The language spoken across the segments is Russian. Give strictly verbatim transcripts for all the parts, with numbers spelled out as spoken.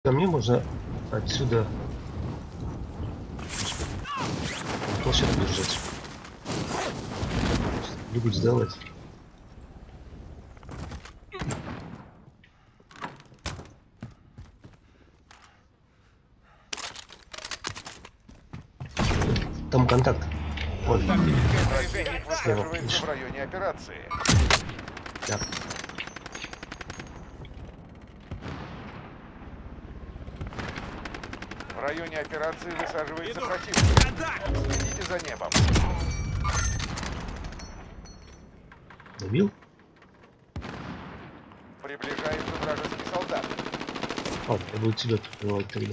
Ко мне можно отсюда площадку держать. Любить сделать. Там контакт. Ой. Высаживается в районе операции. Да. В районе операции высаживается противник. Следите за небом. Добил? Приближается вражеский солдат. Ладно, я буду тебя прикрывать тогда.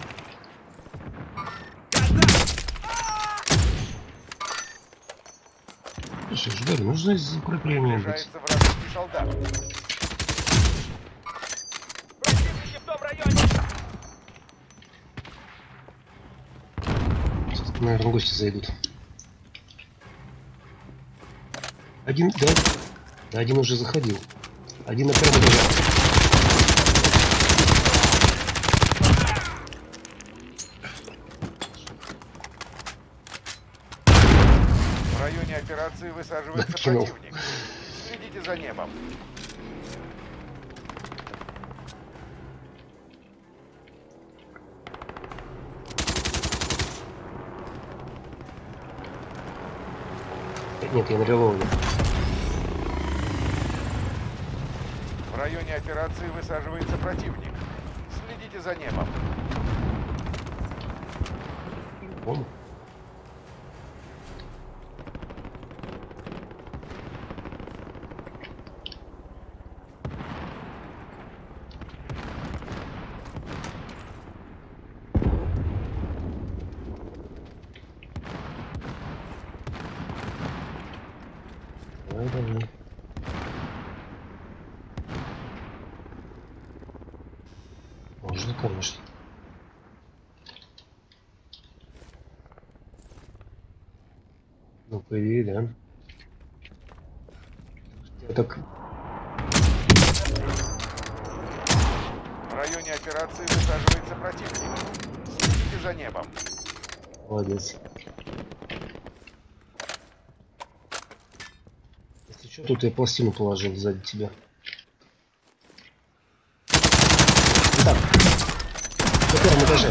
Слушай, ждали, нужно укрепление быть. Приближается вражеский солдат. Противники в том районе. Сейчас, наверное, гости зайдут. Один, да, да, один уже заходил. Один на первом этаже. В районе операции высаживается Докинул. противник. Следите за небом. Нет, я на релоуде. В районе операции высаживается противник. Следите за небом. Вон. Давай, давай. Можно, конечно. Ну, по идее, да. Я так... В районе операции высаживается противник. Следите за небом. Молодец. Если что, тут я пластину положил сзади тебя. Так. На первом этаже.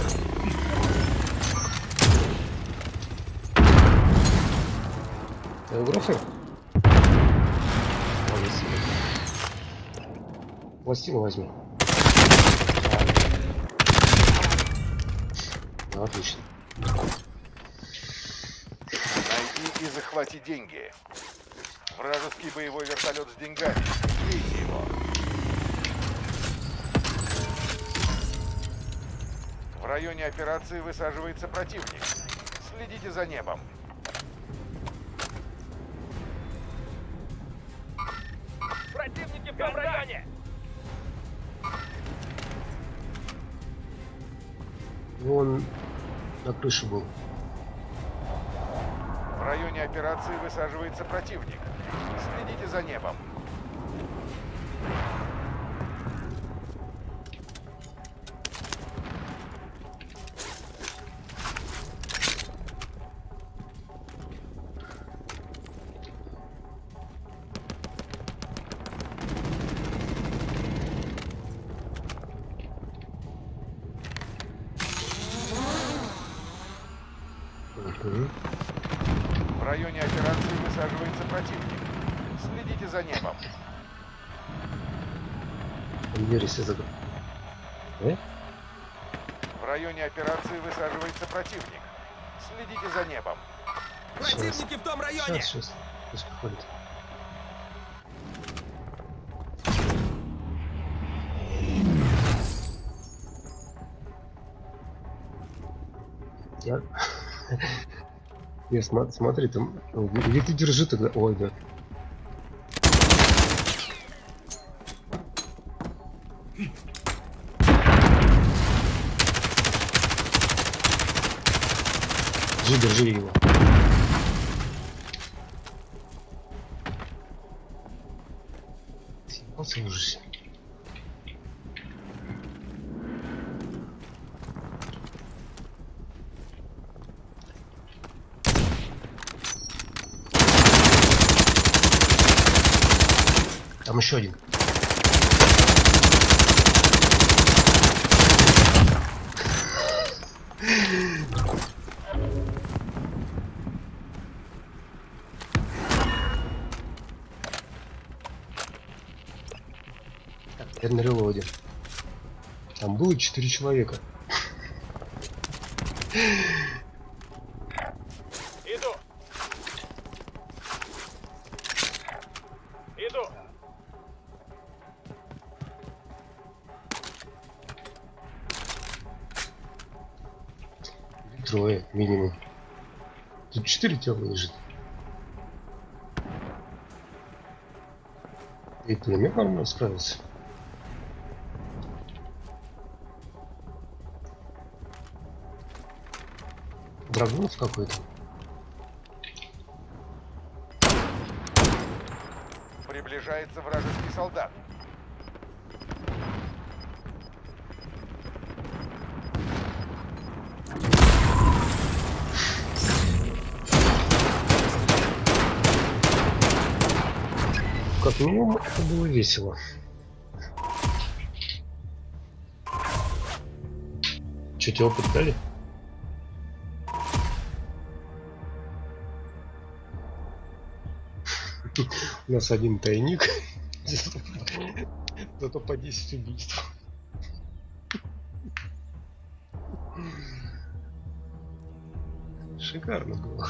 Ты его грохай? Молодец. Пластину возьми. Ну, отлично. Найди и захвати деньги. Вражеский боевой вертолет с деньгами. Бейте его. В районе операции высаживается противник. Следите за небом. Противники в том районе. Вон на крыше был. В районе операции высаживается противник. Следите за небом. Угу. В районе операции высаживается противник. Следите за небом. Двери все закрыты. Э? В районе операции высаживается противник. Следите за небом. Противники в том районе! Сейчас, сейчас. Пусть приходит. Я... Я смотри, смотри, там... Или ты держи тогда... Ой, да. Держи, держи его. Съебался в ужасе. Там еще один. Так, теперь на релоде. Там было четыре человека. Иду. Иду. Трое минимум. Тут четыре тела лежит. И пулемет нормально справился. Драгунов какой-то. Приближается вражеский солдат. Как минимум, это было весело. Че, тебе опыт дали? У нас один тайник, зато по десять убийств. Шикарно было.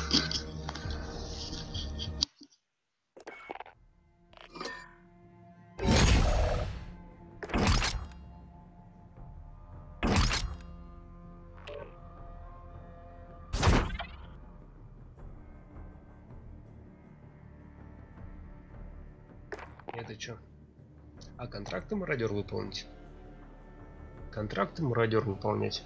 Это что? А контракты мародер выполнить? Контракты мародер выполнять.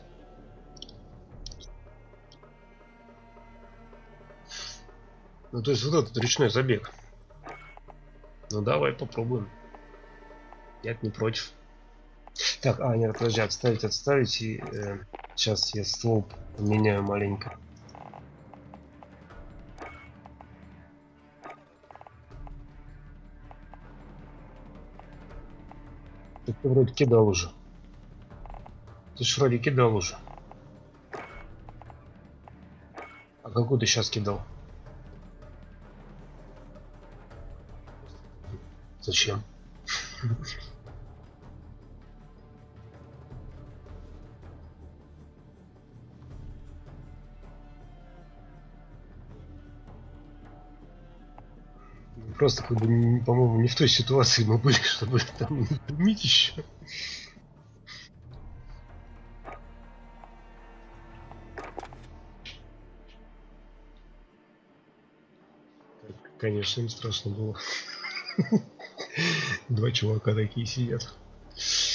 Ну то есть вот этот речной забег. Ну давай попробуем. Нет, не против. Так, а нет, подожди, отставить, отставить и э, сейчас я ствол поменяю маленько. Ты вроде кидал уже. Ты ж вроде кидал уже. А какую ты сейчас кидал? Зачем? Просто, как бы, по-моему, не в той ситуации мы были, чтобы там дымить еще. Конечно, им страшно было. Два чувака такие сидят.